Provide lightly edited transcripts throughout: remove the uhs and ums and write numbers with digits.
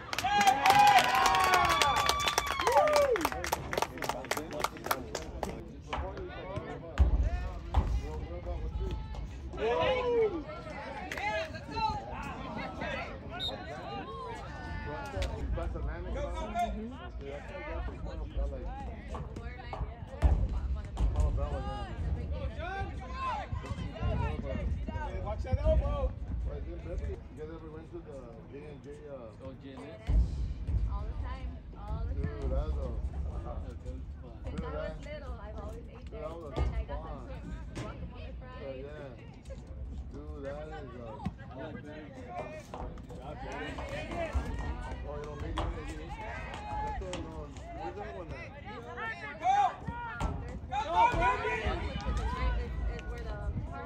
Watch that elbow. You guys ever went to the J&J? All the time. All the Dude, time. that's Since I was little, I've always ate there. Then I got some guacamole fries. yeah. Dude, that is oh, you don't make it. That's all on. Where's that one at? Is where the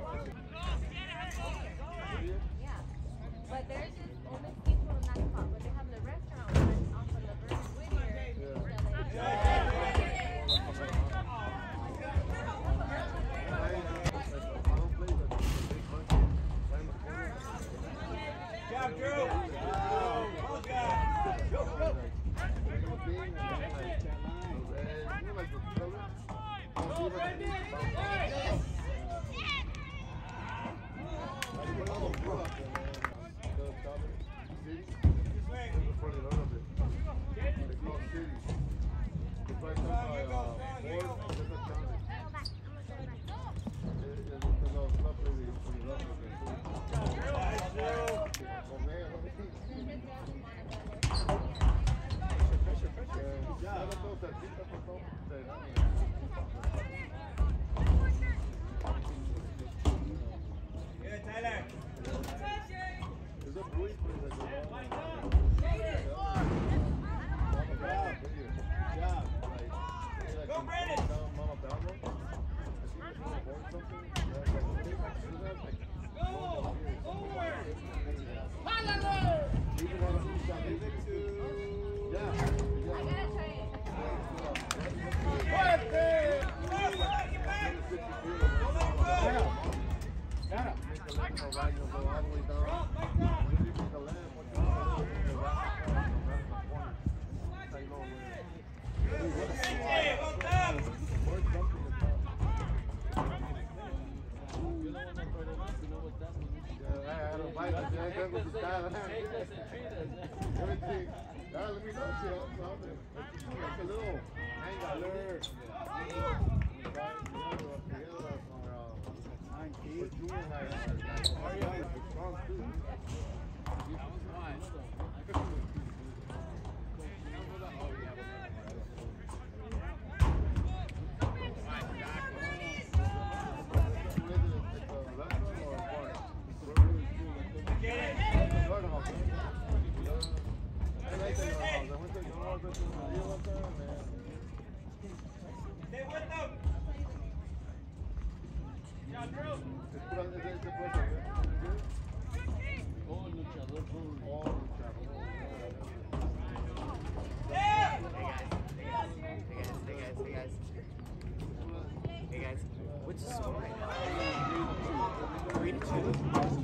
yeah. But there's this old Mesquite on that spot, but they have the restaurant one off of the Vernon Whittier. What's the score right now? 3-2.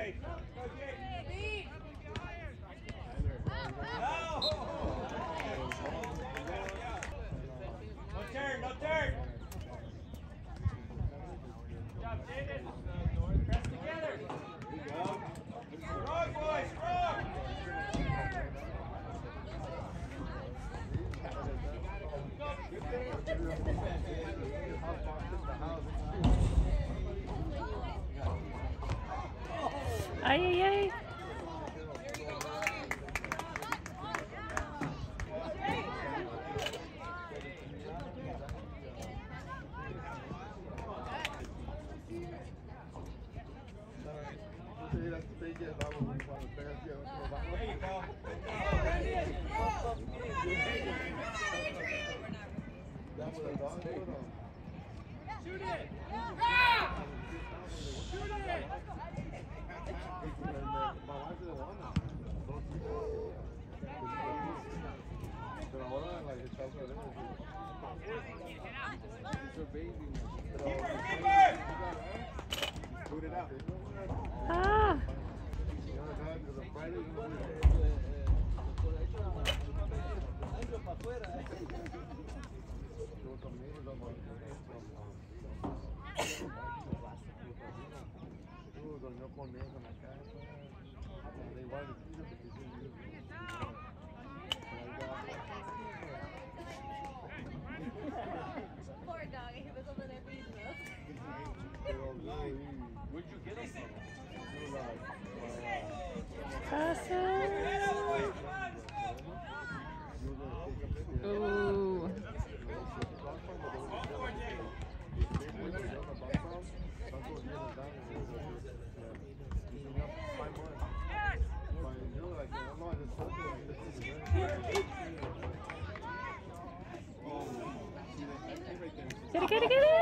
No turn. Good job, David. Press together. Strong, boys, strong. Ay, ay, ay. Shoot it. Pero ahora la rechazo de Put it out. Ah. Dormió con él en la casa. Da igual, Poor dog, he was over there beating us. Where'd you get him Pasa. Ooh. Get it, get it, get it!